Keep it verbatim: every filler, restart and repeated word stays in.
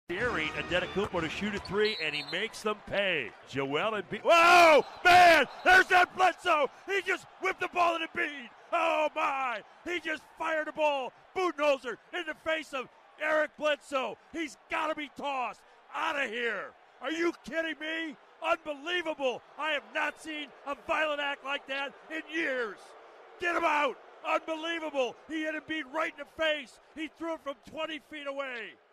Daring Adetokounmpo to shoot a three, and he makes them pay. Joel Embiid. Whoa, man! There's that Bledsoe! He just whipped the ball at Embiid. Oh, my! He just fired a ball. Budenholzer in the face of Eric Bledsoe. He's got to be tossed out of here. Are you kidding me? Unbelievable. I have not seen a violent act like that in years. Get him out. Unbelievable. He hit Embiid right in the face. He threw it from twenty feet away.